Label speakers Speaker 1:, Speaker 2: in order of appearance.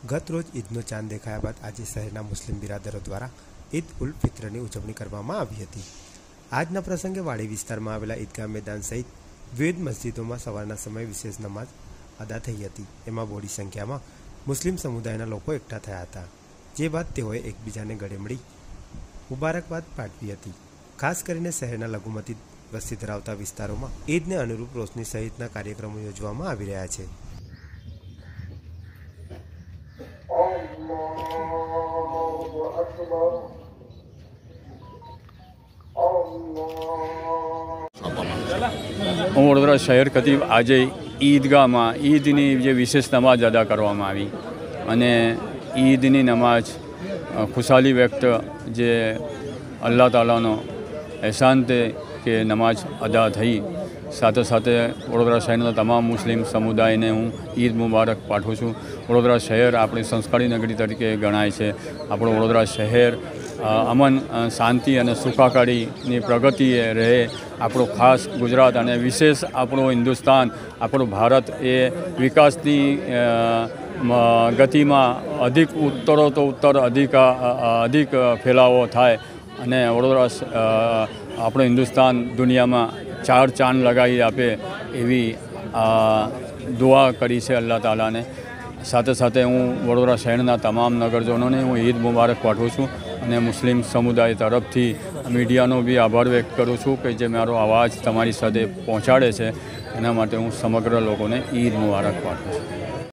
Speaker 1: ગત રોજ ઈદનો ચાંદ દેખાયા બાદ આજે શહેરના મુસ્લિમ બિરાદરો દ્વારા ઈદ ઉલ ફિત્રની ઉજવણી કરવામાં આવી હતી। આજના પ્રસંગે વાડી વિસ્તારમાં આવેલા ઈદગાહ મેદાન સહિત વિવિધ મસ્જિદોમાં સવારના સમયે વિશેષ નમાઝ અદા થઈ હતી। એમાં બોડી સંખ્યામાં મુસ્લિમ સમુદાયના લોકો એકઠા થયા હતા, જે બાદ તેઓએ એકબીજાને ગળે મળી મુબારકબાદ પાઠવી હતી। ખાસ કરીને શહેરના લઘુમતી વસ્તી ધરાવતા વિસ્તારોમાં ઈદને અનુરૂપ રોશની સહિતના કાર્યક્રમો યોજવામાં આવી રહ્યા છે।
Speaker 2: હું વડોદરા શહેર ખતીબ આજે ઈદગાહમાં ઈદની જે વિશેષ નમાઝ અદા કરવામાં આવી અને ઈદની નમાઝ ખુશાલી વ્યક્ત જે અલ્લાહ તાલાનો એહસાન છે કે નમાઝ અદા થઈ। સાથે સાથે વડોદરા શહેરના તમામ મુસ્લિમ સમુદાયને હું ઈદ મુબારક પાઠવું છું। વડોદરા શહેર આપણી સંસ્કારી નગરી તરીકે ગણાય છે। આપણું વડોદરા શહેર અમન શાંતિ અને સુખાકારીની પ્રગતિએ રહે। આપણું ખાસ ગુજરાત અને વિશેષ આપણું હિન્દુસ્તાન, આપણું ભારત એ વિકાસની ગતિમાં અધિક ઉત્તરોત્તર અધિક ફેલાવો થાય અને વડોદરા આપણું હિન્દુસ્તાન દુનિયામાં ચાર ચાંદ લગાવી આપે એવી દુઆ કરી છે અલ્લાહ તાલાને। સાથે સાથે હું વડોદરા શહેરના તમામ નગરજનોને હું ઈદ મુબારક પાઠવું છું અને મુસ્લિમ સમુદાય તરફથી મીડિયાનો બી આભાર વ્યક્ત કરું છું કે જે મારો અવાજ તમારી સાથે પહોંચાડે છે। એના માટે હું સમગ્ર લોકોને ઈદ મુબારક પાઠવું છું।